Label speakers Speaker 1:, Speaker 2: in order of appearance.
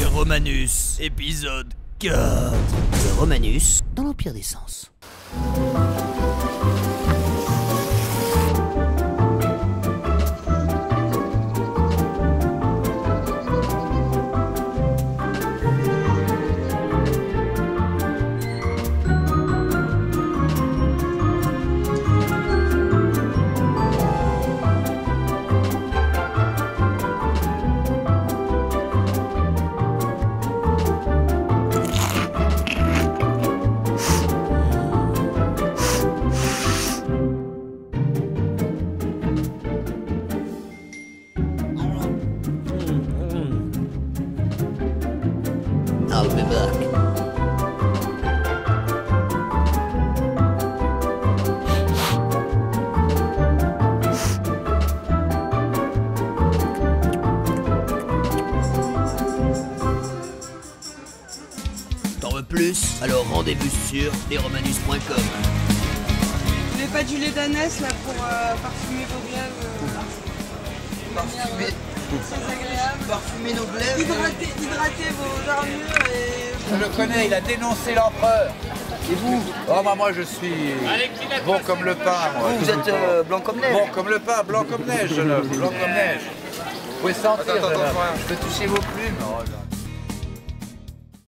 Speaker 1: Romanus, épisode 4. Le Romanus dans l'Empire des Sens. I'll be back. T'en veux plus? Alors rendez-vous sur lesromanus.com.
Speaker 2: Vous voulez pas du lait d'ânesse là pour parfumer vos glaives
Speaker 3: Parfumer.
Speaker 2: Très agréable.
Speaker 3: Parfumer nos glaives.
Speaker 2: Hydrater vos armures et...
Speaker 4: Je le connais, il a dénoncé l'empereur.
Speaker 3: Et vous?
Speaker 4: Oh bah moi je suis bon comme le pain. Moi.
Speaker 3: Vous êtes blanc comme neige.
Speaker 4: Bon comme le pain, blanc comme neige, jeune homme, blanc comme neige. Vous pouvez sentir,
Speaker 3: Attends,
Speaker 4: jeune homme.
Speaker 3: attends.
Speaker 4: Je peux toucher vos plumes. Oh, là.